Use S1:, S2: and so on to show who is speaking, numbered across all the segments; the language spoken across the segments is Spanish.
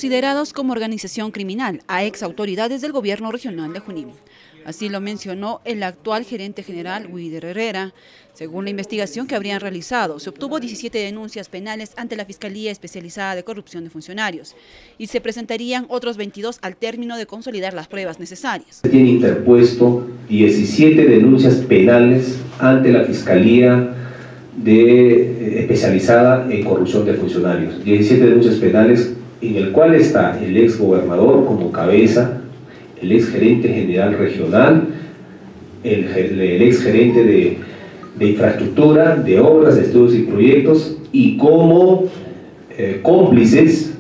S1: considerados como organización criminal a ex autoridades del gobierno regional de Junín. Así lo mencionó el actual gerente general Wilder Herrera. Según la investigación que habrían realizado, se obtuvo 17 denuncias penales ante la Fiscalía Especializada de Corrupción de Funcionarios y se presentarían otros 22 al término de consolidar las pruebas necesarias.
S2: Se tiene interpuesto 17 denuncias penales ante la Fiscalía Especializada en Corrupción de Funcionarios. 17 denuncias penales en el cual está el ex gobernador como cabeza, el ex gerente general regional, el ex gerente de infraestructura, de obras, de estudios y proyectos, y como cómplices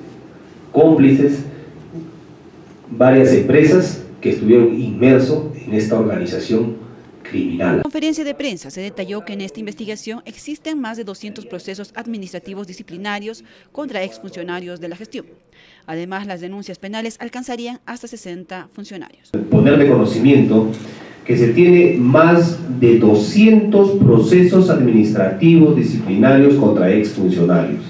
S2: varias empresas que estuvieron inmersos en esta organización criminal.
S1: En la conferencia de prensa se detalló que en esta investigación existen más de 200 procesos administrativos disciplinarios contra exfuncionarios de la gestión. Además, las denuncias penales alcanzarían hasta 60 funcionarios.
S2: Poner de conocimiento que se tiene más de 200 procesos administrativos disciplinarios contra exfuncionarios.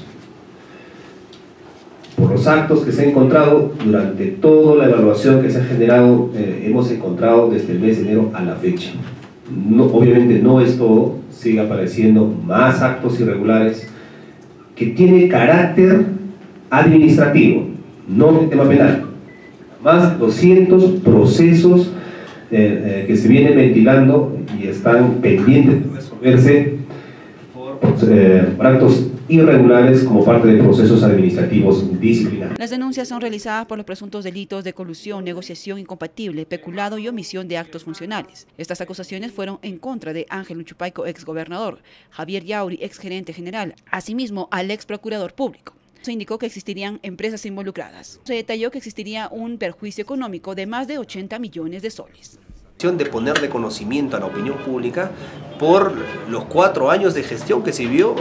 S2: Por los actos que se han encontrado durante toda la evaluación que se ha generado, hemos encontrado desde el mes de enero a la fecha. No, obviamente no es todo, sigue apareciendo más actos irregulares que tiene carácter administrativo, no tema penal. Más 200 procesos que se vienen ventilando y están pendientes de resolverse por actos irregulares como parte de procesos administrativos disciplinarios.
S1: Las denuncias son realizadas por los presuntos delitos de colusión, negociación incompatible, peculado y omisión de actos funcionales. Estas acusaciones fueron en contra de Ángel Huanchupayco, ex gobernador, Javier Yauri, ex gerente general, asimismo al ex procurador público. Se indicó que existirían empresas involucradas. Se detalló que existiría un perjuicio económico de más de 80 millones de soles.
S3: De poner de conocimiento a la opinión pública por los 4 años de gestión que se vio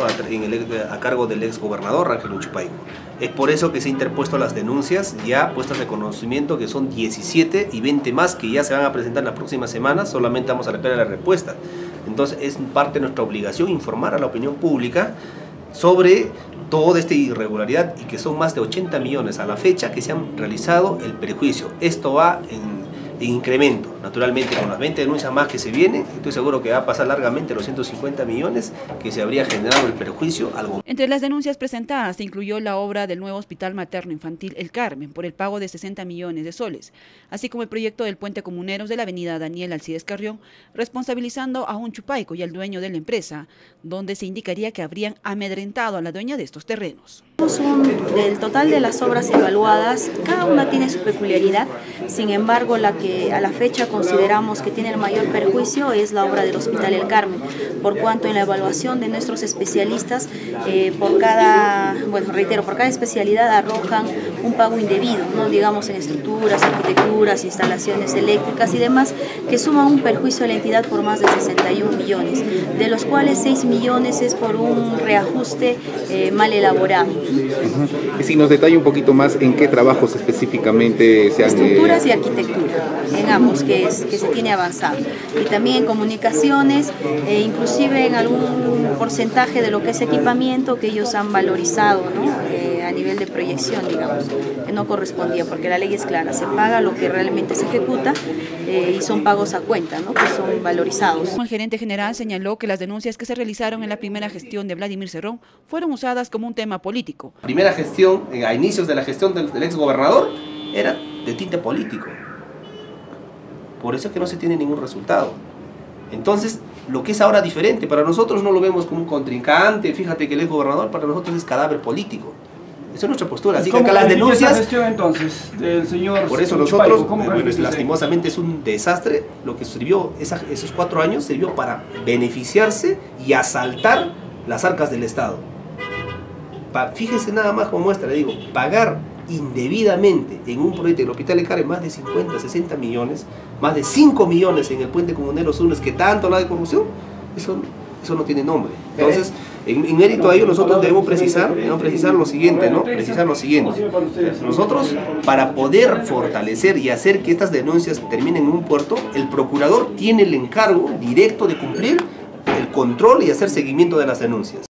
S3: a cargo del ex gobernador Ángel Huanchupayco. Es por eso que se han interpuesto las denuncias ya puestas de conocimiento, que son 17 y 20 más que ya se van a presentar en las próximas semanas. Solamente vamos a esperar la respuesta. Entonces es parte de nuestra obligación informar a la opinión pública sobre toda esta irregularidad y que son más de 80 millones a la fecha que se han realizado el perjuicio. Esto va en incremento, naturalmente con las 20 denuncias más que se vienen, estoy seguro que va a pasar largamente los 150 millones que se habría generado el perjuicio al gobierno.
S1: Entre las denuncias presentadas se incluyó la obra del nuevo Hospital Materno Infantil El Carmen por el pago de 60 millones de soles, así como el proyecto del puente Comuneros de la avenida Daniel Alcides Carrión, responsabilizando a Huanchupayco y al dueño de la empresa, donde se indicaría que habrían amedrentado a la dueña de estos terrenos.
S4: Del total de las obras evaluadas, cada una tiene su peculiaridad, sin embargo la que a la fecha consideramos que tiene el mayor perjuicio es la obra del Hospital El Carmen, por cuanto en la evaluación de nuestros especialistas, por cada especialidad arrojan un pago indebido, ¿no? Digamos en estructuras, arquitecturas, instalaciones eléctricas y demás, que suman un perjuicio a la entidad por más de 61 millones, de los cuales 6 millones es por un reajuste mal elaborado.
S5: Si nos detalla un poquito más en qué trabajos específicamente se han...
S4: Estructuras y arquitectura, en ambos, que se tiene avanzado. Y también en comunicaciones, inclusive en algún porcentaje de lo que es equipamiento que ellos han valorizado, ¿no? A nivel de proyección, digamos, que no correspondía, porque la ley es clara, se paga lo que realmente se ejecuta y son pagos a cuenta, ¿no? Que son valorizados.
S1: El gerente general señaló que las denuncias que se realizaron en la primera gestión de Vladimir Cerrón fueron usadas como un tema político.
S3: La primera gestión, a inicios de la gestión del ex gobernador, era de tinte político. Por eso es que no se tiene ningún resultado. Entonces, lo que es ahora diferente, para nosotros no lo vemos como un contrincante. Fíjate que el ex gobernador para nosotros es cadáver político. Esa es nuestra postura. Así que acá las denuncias...
S6: ¿Cómo gestión entonces del señor?
S3: Por eso nosotros, lastimosamente es un desastre. Lo que sirvió esos 4 años sirvió para beneficiarse y asaltar las arcas del Estado. Fíjense nada más como muestra, le digo, pagar indebidamente en un proyecto del Hospital El Carmen más de 50, 60 millones, más de 5 millones en el puente Comuneros Unes, que tanto habla de corrupción, eso no tiene nombre. Entonces, en mérito a ello nosotros debemos precisar lo siguiente, ¿no? Nosotros, para poder fortalecer y hacer que estas denuncias terminen en un puerto, el procurador tiene el encargo directo de cumplir el control y hacer seguimiento de las denuncias.